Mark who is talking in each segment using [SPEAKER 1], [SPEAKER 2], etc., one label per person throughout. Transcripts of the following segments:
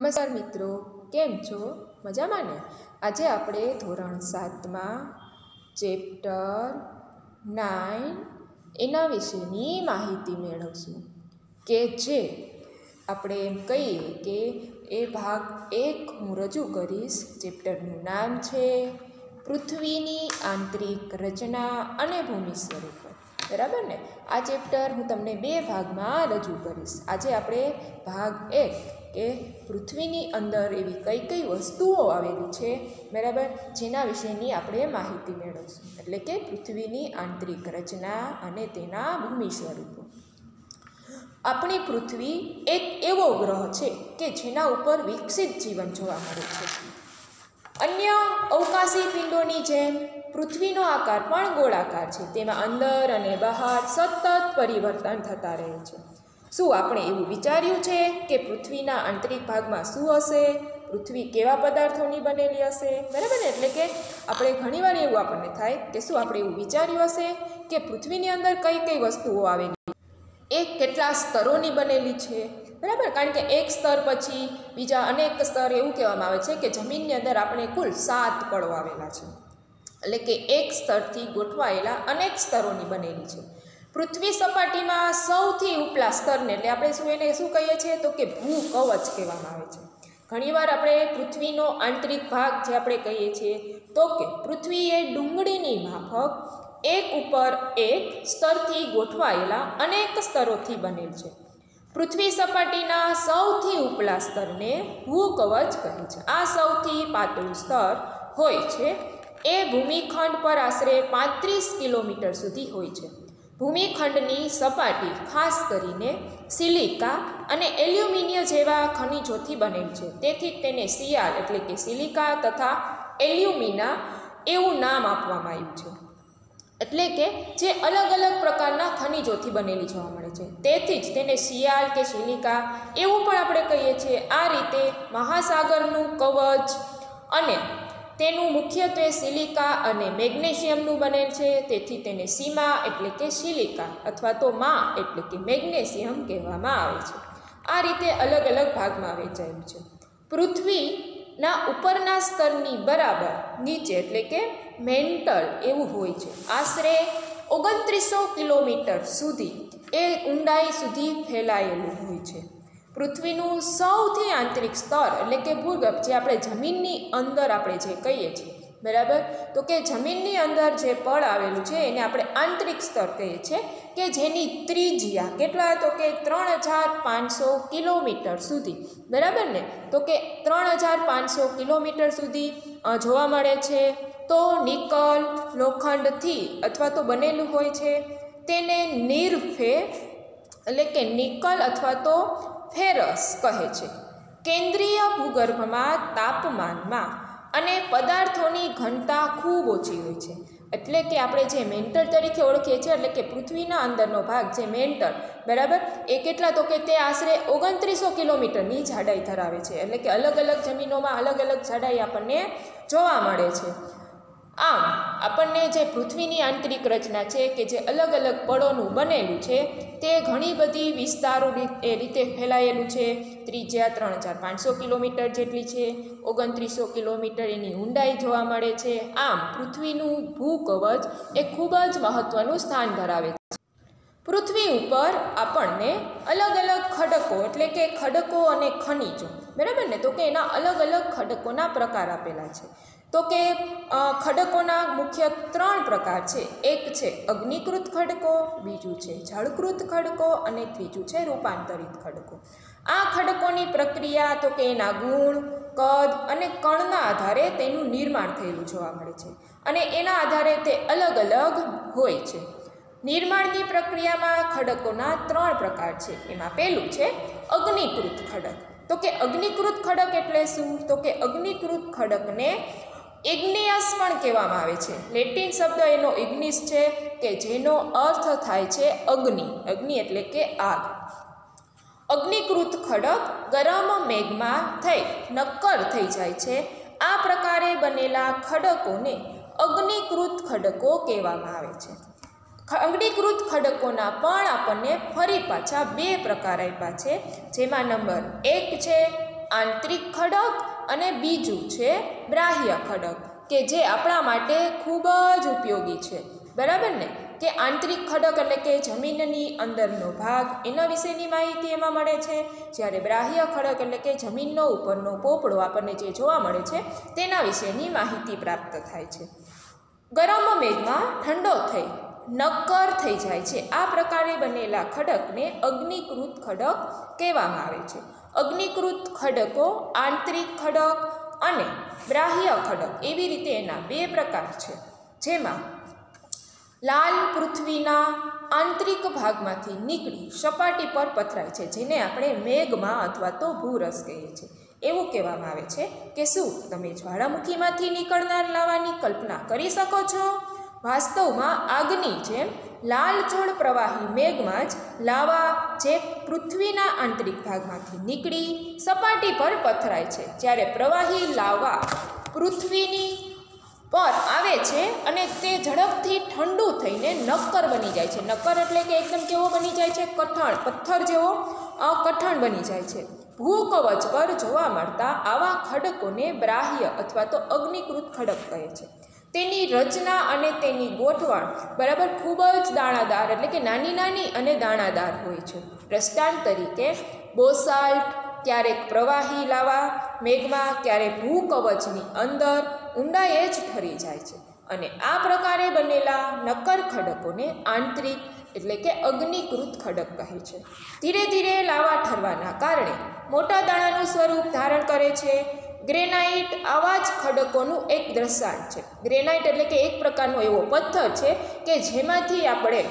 [SPEAKER 1] નમસ્કાર મિત્રો, કેમ છો? મજામાં ને? આજે આપણે ધોરણ 7માં ચેપ્ટર 9 એના વિશેની માહિતી મેળવશું કે જે આપણે એમ કહીએ કે એ ભાગ 1 હું રજૂ કરીશ. ચેપ્ટરનું નામ છે પૃથ્વીની આંતરિક રચના અને ભૂમિ સ્વરૂપો. બરાબર ને? આ ચેપ્ટર હું તમને 2 ભાગમાં રજૂ કરીશ. આજે આપણે ભાગ 1 કે પૃથ્વીની અંદર એવી કઈ કઈ વસ્તુઓ આવેલી છે, બરાબર, જેના વિશેની આપણે માહિતી મેળવશું. એટલે કે પૃથ્વીની આંતરિક રચના અને તેના ભૂમિ સ્વરૂપો. આપણી પૃથ્વી એક એવો ગ્રહ છે કે જેના ઉપર વિકસિત જીવન જોવા મળે છે. અન્ય અવકાશી પિંડોની જેમ પૃથ્વીનો આકાર પણ ગોળાકાર છે. તેમાં અંદર અને બહાર સતત પરિવર્તન થતા રહે છે. શું આપણે એવું વિચાર્યું છે કે પૃથ્વીના આંતરિક ભાગમાં શું હશે? પૃથ્વી કેવા પદાર્થોની બનેલી હશે? બરાબર ને? એટલે કે આપણે ઘણીવાર એવું આપણને થાય કે શું આપણે એવું વિચાર્યું હશે કે પૃથ્વીની અંદર કઈ કઈ વસ્તુઓ આવેલી, એ કેટલા સ્તરોની બનેલી છે? બરાબર, કારણ કે એક સ્તર પછી બીજા અનેક સ્તર, એવું કહેવામાં આવે છે કે જમીનની અંદર આપણે કુલ 7 પળો આવેલા છે. એટલે કે એક સ્તરથી ગોઠવાયેલા અનેક સ્તરોની બનેલી છે. પૃથ્વી સપાટીમાં સૌથી ઉપલા સ્તરને એટલે આપણે એને શું કહીએ છીએ તો કે ભૂકવચ કહેવામાં આવે છે. ઘણીવાર આપણે પૃથ્વીનો આંતરિક ભાગ જે આપણે કહીએ છીએ તો કે પૃથ્વી એ ડુંગળીની માફક એક ઉપર એક સ્તરથી ગોઠવાયેલા અનેક સ્તરોથી બનેલ છે. પૃથ્વી સપાટીના સૌથી ઉપલા સ્તરને ભૂકવચ કહે છે. આ સૌથી પાતળું સ્તર હોય છે એ ભૂમિખંડ પર આશરે 35 કિલોમીટર સુધી હોય છે. ભૂમિખંડની સપાટી ખાસ કરીને સિલિકા અને એલ્યુમિનિયમ જેવા ખનિજોથી બનેલ છે. તેથી તેને સિયાલ એટલે કે સિલિકા તથા એલ્યુમિના એવું નામ આપવામાં આવ્યું છે. એટલે કે જે અલગ અલગ પ્રકારના ખનિજોથી બનેલી જોવા મળે છે, તેથી જ તેને સિયાલ કે સિલિકા એવું પણ આપણે કહીએ છીએ. આ રીતે મહાસાગરનું કવચ અને તેનું મુખ્યત્વે સિલિકા અને મેગ્નેશિયમનું બનેલ છે. તેથી તેને સીમા એટલે કે સિલિકા અથવા તો મા એટલે કે મેગ્નેશિયમ કહેવામાં આવે છે. આ રીતે અલગ અલગ ભાગમાં વહેંચાયેલું છે. પૃથ્વીના ઉપરના સ્તરની બરાબર નીચે એટલે કે મેન્ટલ એવું હોય છે. આશરે 2900 કિલોમીટર સુધી એ ઊંડાઈ સુધી ફેલાયેલું હોય છે. પૃથ્વીનું સૌથી આંતરિક સ્તર એટલે કે ભૂગર્ભ, જે આપણે જમીનની અંદર આપણે જે કહીએ છીએ, બરાબર, તો કે જમીનની અંદર જે પડ આવેલું છે એને આપણે આંતરિક સ્તર કહીએ છીએ કે જેની ત્રિજ્યા કેટલા તો કે 3500 કિલોમીટર સુધી, બરાબર ને? તો કે 3500 કિલોમીટર સુધી જોવા મળે છે. તો નિકલ લોખંડથી અથવા તો બનેલું હોય છે. તેને નિરફે એટલે કે નિકલ અથવા તો ફેરસ કહે છે. કેન્દ્રીય ભૂગર્ભમાં તાપમાનમાં અને પદાર્થોની ઘનતા ખૂબ ઓછી હોય છે. એટલે કે આપણે જે મેન્ટલ તરીકે ઓળખીએ છીએ, એટલે કે પૃથ્વીના અંદરનો ભાગ જે મેન્ટલ, બરાબર, એ કેટલા તો કે તે આશરે 2900 કિલોમીટરની જાડાઈ ધરાવે છે. એટલે કે અલગ અલગ જમીનોમાં અલગ અલગ જાડાઈ આપણને જોવા મળે છે. આમ આપણને જે પૃથ્વીની આંતરિક રચના છે કે જે અલગ અલગ પળોનું બનેલું છે તે ઘણી બધી વિસ્તારો રીતે ફેલાયેલું છે. ત્રિજ્યા 3500 કિલોમીટર જેટલી છે. 2900 કિલોમીટર એની ઊંડાઈ જોવા મળે છે. આમ પૃથ્વીનું ભૂકવચ એ ખૂબ જ મહત્ત્વનું સ્થાન ધરાવે છે. પૃથ્વી ઉપર આપણને અલગ અલગ ખડકો એટલે કે ખડકો અને ખનિજો, બરાબર ને? તો કે એના અલગ અલગ ખડકોના પ્રકાર આપેલા છે. તો કે ખડકોના મુખ્ય 3 પ્રકાર છે. એક છે અગ્નિકૃત ખડકો, બીજું છે જળકૃત ખડકો અને ત્રીજું છે રૂપાંતરિત ખડકો. આ ખડકોની પ્રક્રિયા તો કે એના ગુણ, કદ અને કણના આધારે તેનું નિર્માણ થયેલું જોવા મળે છે અને એના આધારે તે અલગ અલગ હોય છે. નિર્માણની પ્રક્રિયામાં ખડકોના 3 પ્રકાર છે. એમાં પહેલું છે અગ્નિકૃત ખડક. તો કે અગ્નિકૃત ખડક એટલે શું? તો કે અગ્નિકૃત ખડકને ઇગ્નિયસ પણ કહેવામાં આવે છે. લેટિન શબ્દ એનો ઇગ્નિસ છે કે જેનો અર્થ થાય છે અગ્નિ. અગ્નિ એટલે કે આગ. અગ્નિકૃત ખડક ગરમ મેઘમાં થઈ નક્કર થઈ જાય છે. આ પ્રકારે બનેલા ખડકોને અગ્નિકૃત ખડકો કહેવામાં આવે છે. અગ્નિકૃત ખડકોના પણ આપણને ફરી પાછા 2 પ્રકાર આપ્યા છે. જેમાં નંબર 1 છે આંતરિક ખડક અને બીજું છે બાહ્ય ખડક, કે જે આપણા માટે ખૂબ જ ઉપયોગી છે, બરાબર ને? કે આંતરિક ખડક એટલે કે જમીનની અંદરનો ભાગ, એના વિશેની માહિતી એમાં મળે છે, જ્યારે બાહ્ય ખડક એટલે કે જમીનનો ઉપરનો પોપડો આપણને જે જોવા મળે છે તેના વિશેની માહિતી પ્રાપ્ત થાય છે. ગરમ મેઘમાં ઠંડો થઈ નક્કર થઈ જાય છે. આ પ્રકારે બનેલા ખડકને અગ્નિકૃત ખડક કહેવામાં આવે છે. અગ્નિકૃત ખડકો આંતરિક ખડક અને બાહ્ય ખડક એવી રીતે એના બે પ્રકાર છે, જેમાં લાલ પૃથ્વીના આંતરિક ભાગમાંથી નીકળી સપાટી પર પથરાય છે, જેને આપણે મેઘમાં અથવા તો ભૂરસ કહીએ છીએ. એવું કહેવામાં આવે છે કે શું તમે જ્વાળામુખીમાંથી નીકળનાર લાવાની કલ્પના કરી શકો છો? વાસ્તવમાં આગની જેમ લાલચોળ પ્રવાહી મેઘમાં જ લાવા જે પૃથ્વીના આંતરિક ભાગમાંથી નીકળી સપાટી પર પથરાય છે. જ્યારે પ્રવાહી લાવા પૃથ્વીની પર આવે છે અને તે ઝડપથી ઠંડુ થઈને નક્કર બની જાય છે. નક્કર એટલે કે એકદમ કેવો બની જાય છે? કઠણ, પથ્થર જેવો કઠણ બની જાય છે. ભૂકવચ પર જોવા મળતા આવા ખડકોને બાહ્ય અથવા તો અગ્નિકૃત ખડક કહે છે. તેની રચના અને તેની ગોઠવણ બરાબર ખૂબ જ દાણાદાર એટલે કે નાની નાની અને દાણાદાર હોય છે. દ્રષ્ટાંત તરીકે બોસાલ્ટ ક્યારેક પ્રવાહી લાવા મેઘમાં, ક્યારેક ભૂકવચની અંદર ઊંડાઈએ જ ઠરી જાય છે. અને આ પ્રકારે બનેલા નક્કર ખડકોને આંતરિક એટલે કે અગ્નિકૃત ખડક કહે છે. ધીરે ધીરે લાવા ઠરવાના કારણે મોટા દાણાનું સ્વરૂપ ધારણ કરે છે. ગ્રેનાઇટ આવા જ ખડકોનું એક દ્રષ્ટાંત છે. ગ્રેનાઇટ એટલે કે એક પ્રકારનો એવો પથ્થર છે કે જેમાંથી આપણે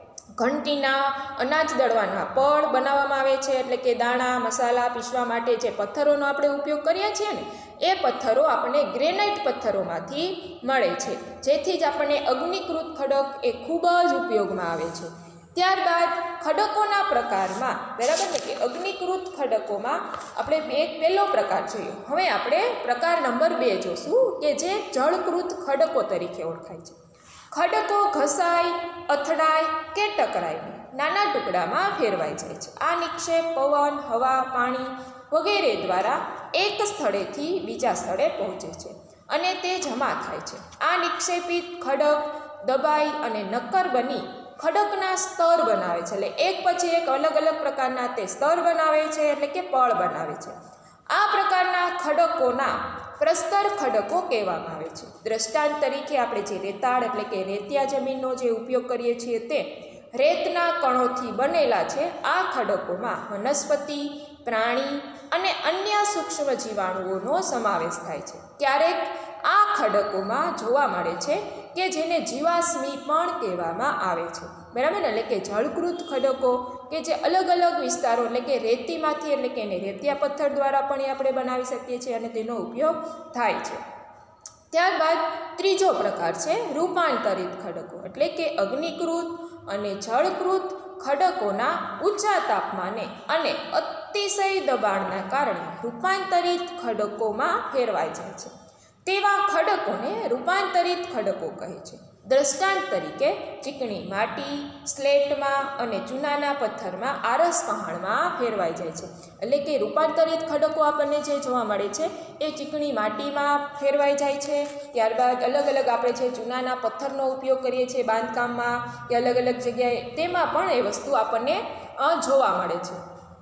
[SPEAKER 1] ઘંટીના અનાજ દળવાના પડ બનાવવામાં આવે છે, એટલે કે દાણા મસાલા પીસવા માટે જે પથ્થરોનો આપણે ઉપયોગ કરીએ છીએ ને એ પથ્થરો આપણને ગ્રેનાઇટ પથ્થરોમાંથી મળે છે, જેથી જ આપણને અગ્નિકૃત ખડક એ ખૂબ જ ઉપયોગમાં આવે છે. ત્યારબાદ ખડકોના પ્રકારમાં બરાબર ને કે અગ્નિકૃત ખડકોમાં આપણે પહેલો પ્રકાર જોઈએ. હવે આપણે પ્રકાર નંબર 2 જોશું કે જે જળકૃત ખડકો તરીકે ઓળખાય છે. ખડકો ઘસાય, અથડાય કે ટકરાય નાના ટુકડામાં ફેરવાઈ જાય છે. આ નિક્ષેપ પવન, હવા, પાણી વગેરે દ્વારા એક સ્થળેથી બીજા સ્થળે પહોંચે છે અને તે જમા થાય છે. આ નિક્ષેપિત ખડક દબાઈ અને નક્કર બની ખડકના સ્તર બનાવે છે, એટલે એક પછી એક અલગ અલગ પ્રકારના તે સ્તર બનાવે છે, એટલે કે પળ બનાવે છે. આ પ્રકારના ખડકોના પ્રસ્તર ખડકો કહેવામાં આવે છે. દ્રષ્ટાંત તરીકે આપણે જે રેતાળ એટલે કે રેતિયા જમીનનો જે ઉપયોગ કરીએ છીએ તે રેતના કણોથી બનેલા છે. આ ખડકોમાં વનસ્પતિ, પ્રાણી અને અન્ય સૂક્ષ્મ જીવાણુઓનો સમાવેશ થાય છે. ક્યારેક આ ખડકોમાં જોવા મળે છે કે જેને જીવાશ્મી પણ કહેવામાં આવે છે, બરાબર ને? એટલે કે જળકૃત ખડકો કે જે અલગ અલગ વિસ્તારો એટલે કે રેતીમાંથી એટલે કે એને રેતિયા પથ્થર દ્વારા પણ આપણે બનાવી શકીએ છીએ અને તેનો ઉપયોગ થાય છે. ત્યારબાદ ત્રીજો પ્રકાર છે રૂપાંતરિત ખડકો, એટલે કે અગ્નિકૃત અને જળકૃત ખડકોના ઊંચા તાપમાને અને અતિશય દબાણના કારણે રૂપાંતરિત ખડકોમાં ફેરવાઈ જાય છે. તેવા ખડકોને રૂપાંતરિત ખડકો કહે છે. દ્રષ્ટાંત તરીકે ચીકણી માટી, સ્લેટમાં અને ચૂનાના પથ્થરમાં આરસ પહાણમાં ફેરવાઈ જાય છે. એટલે કે રૂપાંતરિત ખડકો આપણને જે જોવા મળે છે એ ચીકણી માટીમાં ફેરવાઈ જાય છે. ત્યારબાદ અલગ અલગ આપણે જે ચૂનાના પથ્થરનો ઉપયોગ કરીએ છીએ બાંધકામમાં કે અલગ અલગ જગ્યાએ, તેમાં પણ એ વસ્તુ આપણને જોવા મળે છે.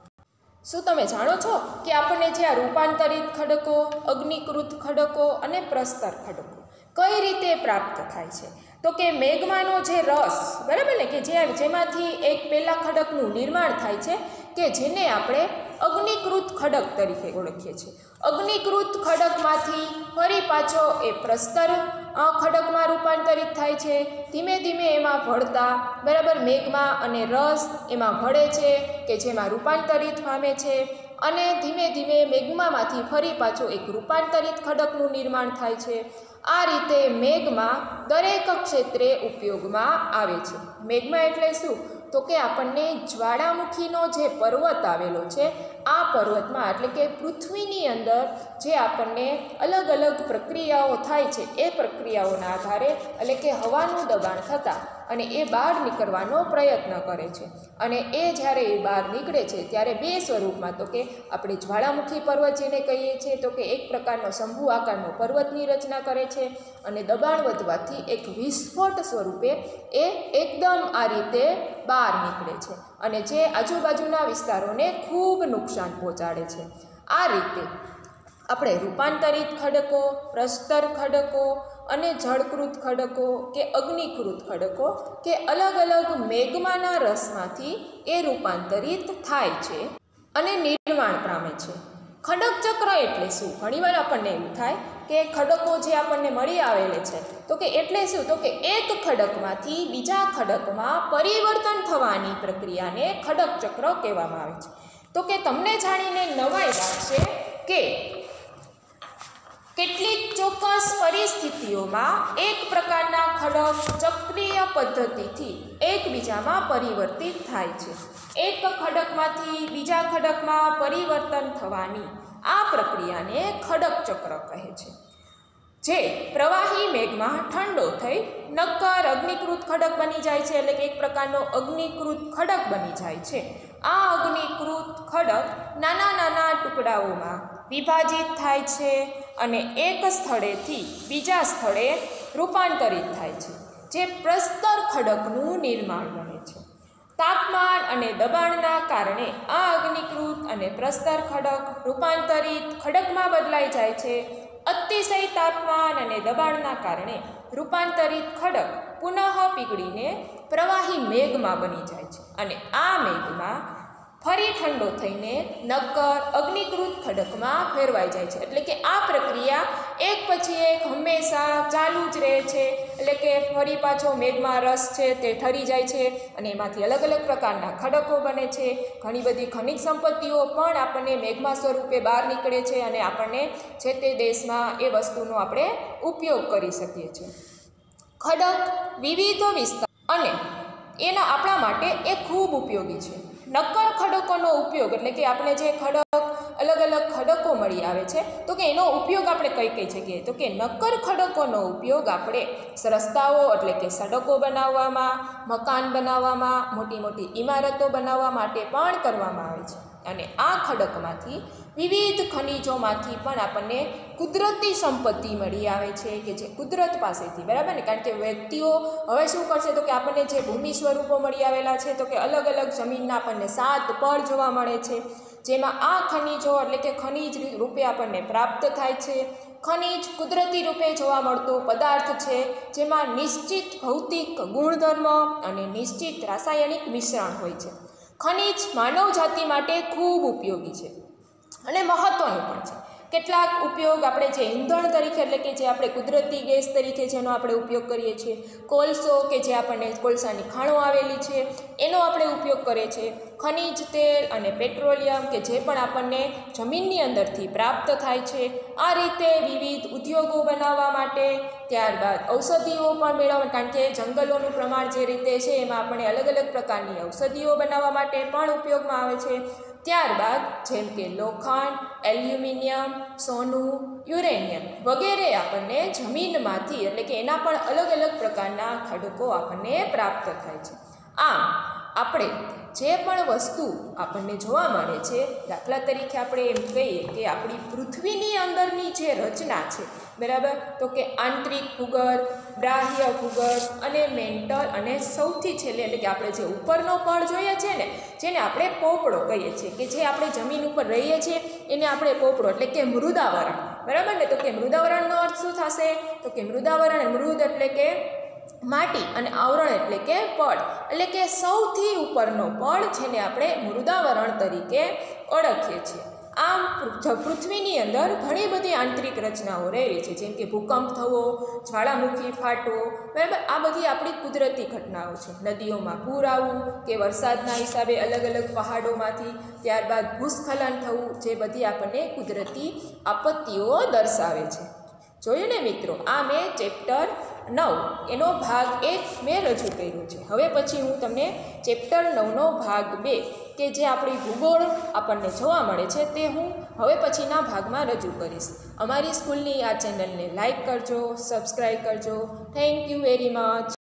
[SPEAKER 1] શું તમે જાણો છો કે આપણને જે આ રૂપાંતરિત ખડકો, અગ્નિકૃત ખડકો અને પ્રસ્તર ખડકો કઈ રીતે પ્રાપ્ત થાય છે? તો કે મેઘમાનો જે રસ બરાબર ને કે જેમાંથી એક પહેલા ખડકનું નિર્માણ થાય છે કે જેને આપણે અગ્નિકૃત ખડક તરીકે ઓળખીએ છીએ. અગ્નિકૃત ખડકમાંથી ફરી પાછો એ પ્રસ્તર ખડકમાં રૂપાંતરિત થાય છે. ધીમે ધીમે એમાં ભળતા બરાબર મેઘમાં અને રસ એમાં ભળે છે કે જેમાં રૂપાંતરિત પામે છે અને ધીમે ધીમે મેગ્મામાંથી ફરી પાછો એક રૂપાંતરિત ખડકનું નિર્માણ થાય છે. આ રીતે મેગ્મા દરેક ક્ષેત્રે ઉપયોગમાં આવે છે. મેગ્મા એટલે શું? તો કે આપણને જ્વાળામુખીનો જે પર્વત આવેલો છે આ પર્વતમાં એટલે કે પૃથ્વીની અંદર જે આપણને અલગ અલગ પ્રક્રિયાઓ થાય છે એ પ્રક્રિયાઓના આધારે એટલે કે હવાનું દબાણ થતાં અને એ બહાર નીકળવાનો પ્રયત્ન કરે છે. અને એ જ્યારે એ બહાર નીકળે છે ત્યારે બે સ્વરૂપમાં, તો કે આપણે જ્વાળામુખી પર્વત જેને કહીએ છીએ, તો કે એક પ્રકારનો શંભુ આકારનો પર્વતની રચના કરે છે અને દબાણ વધવાથી એક વિસ્ફોટ સ્વરૂપે એ એકદમ આ રીતે બહાર નીકળે છે અને જે આજુબાજુના વિસ્તારોને ખૂબ નુકસાન પહોંચાડે છે. આ રીતે આપણે રૂપાંતરિત ખડકો, પ્રસ્તર ખડકો અને જળકૃત ખડકો કે અગ્નિકૃત ખડકો કે અલગ અલગ મેગ્માના રસમાંથી એ રૂપાંતરિત થાય છે અને નિર્માણ પામે છે. ખડક ચક્ર એટલે શું? ઘણીવાર આપણને એવું થાય કે ખડકો જે આપણને મળી આવેલે છે, તો કે એટલે શું? તો કે એક ખડકમાંથી બીજા ખડકમાં પરિવર્તન થવાની પ્રક્રિયાને ખડક ચક્ર કહેવામાં આવે છે. તો કે તમને જાણીને નવાઈ લાગશે કે કેટલીક ચોક્કસ પરિસ્થિતિઓમાં એક પ્રકારના ખડક ચક્રીય પદ્ધતિથી એકબીજામાં પરિવર્તિત થાય છે. એક ખડકમાંથી બીજા ખડકમાં પરિવર્તન થવાની આ પ્રક્રિયાને ખડક ચક્ર કહે છે. જે પ્રવાહી મેઘમાં ઠંડો થઈ નક્કર અગ્નિકૃત ખડક બની જાય છે, એટલે કે એક પ્રકારનો અગ્નિકૃત ખડક બની જાય છે. આ અગ્નિકૃત ખડક નાના નાના ટુકડાઓમાં વિભાજિત થાય છે અને એક સ્થળેથી બીજા સ્થળે રૂપાંતરિત થાય છે, જે પ્રસ્તર ખડકનું નિર્માણ બને છે. તાપમાન અને દબાણના કારણે આ અગ્નિકૃત અને પ્રસ્તર ખડક રૂપાંતરિત ખડકમાં બદલાઈ જાય છે. અતિશય તાપમાન અને દબાણના કારણે રૂપાંતરિત ખડક પુનઃ પીગળીને પ્રવાહી મેઘમાં બની જાય છે અને આ મેઘમાં ફરી ઠંડો થઈને નક્કર અગ્નિકૃત ખડકમાં ફેરવાઈ જાય છે. એટલે કે આ પ્રક્રિયા એક પછી એક હંમેશા ચાલુ જ રહે છે. એટલે કે ફરી પાછો મેઘમાં રસ છે તે ઠરી જાય છે અને એમાંથી અલગ અલગ પ્રકારના ખડકો બને છે. ઘણી બધી ખનિજ સંપત્તિઓ પણ આપણને મેઘમાં સ્વરૂપે બહાર નીકળે છે અને આપણને જે તે દેશમાં એ વસ્તુનો આપણે ઉપયોગ કરી શકીએ છીએ. ખડક વિવિધ વિસ્તાર અને એના આપણા માટે એ ખૂબ ઉપયોગી છે. નક્કર ખડકોનો ઉપયોગ એટલે કે આપણે જે ખડક અલગ અલગ ખડકો મળી આવે છે, તો કે એનો ઉપયોગ આપણે કઈ કઈ જગ્યાએ, તો કે નક્કર ખડકોનો ઉપયોગ આપણે રસ્તાઓ એટલે કે સડકો બનાવવામાં, મકાન બનાવવામાં, મોટી મોટી ઇમારતો બનાવવા માટે પણ કરવામાં આવે છે. અને આ ખડકમાંથી વિવિધ ખનિજોમાંથી પણ આપણને કુદરતી સંપત્તિ મળી આવે છે કે જે કુદરત પાસેથી, બરાબર ને? કારણ કે વ્યક્તિઓ હવે શું કરશે, તો કે આપણને જે ભૂમિ સ્વરૂપો મળી આવેલા છે, તો કે અલગ અલગ જમીનના આપણને 7 પળ જોવા મળે છે, જેમાં આ ખનિજો એટલે કે ખનિજ રૂપે આપણને પ્રાપ્ત થાય છે. ખનિજ કુદરતી રૂપે જોવા મળતો પદાર્થ છે, જેમાં નિશ્ચિત ભૌતિક ગુણધર્મ અને નિશ્ચિત રાસાયણિક મિશ્રણ હોય છે. ખનિજ માનવ જાતિ માટે ખૂબ ઉપયોગી છે અને મહત્ત્વનું પણ છે. કેટલાક ઉપયોગ આપણે જે ઈંધણ તરીકે એટલે કે જે આપણે કુદરતી ગેસ તરીકે જેનો આપણે ઉપયોગ કરીએ છીએ, કોલસો કે જે આપણને કોલસાની ખાણો આવેલી છે એનો આપણે ઉપયોગ કરીએ છીએ, ખનિજ તેલ અને પેટ્રોલિયમ કે જે પણ આપણને જમીનની અંદરથી પ્રાપ્ત થાય છે. આ રીતે વિવિધ ઉદ્યોગો બનાવવા માટે, ત્યારબાદ ઔષધિઓ પણ મેળવવા, કારણ કે જંગલોનું પ્રમાણ જે રીતે છે એમાં આપણને અલગ અલગ પ્રકારની ઔષધિઓ બનાવવા માટે પણ ઉપયોગમાં આવે છે. ત્યારબાદ જેમ કે લોખંડ, એલ્યુમિનિયમ, સોનું, યુરેનિયમ વગેરે આપણને જમીનમાંથી એટલે કે એના પણ અલગ અલગ પ્રકારના ખડકો આપણને પ્રાપ્ત થાય છે. આમ આપણે જે પણ વસ્તુ આપણને જોવા મળે છે, દાખલા તરીકે આપણે એમ કહીએ કે આપણી પૃથ્વીની અંદરની જે રચના છે, બરાબર, તો કે આંતરિક ભૂગર્ભ, બાહ્ય ભૂગર્ભ અને મેન્ટલ અને સૌથી છેલ્લે એટલે કે આપણે જે ઉપરનો પળ જોઈએ છે ને, જેને આપણે પોપડો કહીએ છીએ, કે જે આપણે જમીન ઉપર રહીએ છીએ એને આપણે પોપડો એટલે કે મૃદાવરણ, બરાબર ને? તો કે મૃદાવરણનો અર્થ શું થશે? તો કે મૃદાવરણ, મૃદ એટલે કે માટી અને આવરણ એટલે કે પડ, એટલે કે સૌથી ઉપરનો પડ જેને આપણે મૃદાવરણ તરીકે ઓળખીએ છીએ. આમ પૃથ્વીની અંદર ઘણી બધી આંતરિક રચનાઓ રહેલી છે, જેમ કે ભૂકંપ થવો, જ્વાળામુખી ફાટવો, બરાબર, આ બધી આપણી કુદરતી ઘટનાઓ છે. નદીઓમાં પૂર આવવું કે વરસાદના હિસાબે અલગ અલગ પહાડોમાંથી, ત્યારબાદ ભૂસ્ખલન થવું, જે બધી આપણને કુદરતી આપત્તિઓ દર્શાવે છે. જોયું ને મિત્રો? આ મેં ચેપ્ટર 9 એનો ભાગ 1 મેં રજૂ કર્યો છે. હવે પછી હું તમને ચેપ્ટર 9નો ભાગ 2 કે જે આપણી ભૂગોળ આપણને જોવા મળે છે તે હું હવે પછીના ભાગમાં રજૂ કરીશ. અમારી સ્કૂલની આ ચેનલને લાઈક કરજો, સબસ્ક્રાઈબ કરજો. Thank you very much.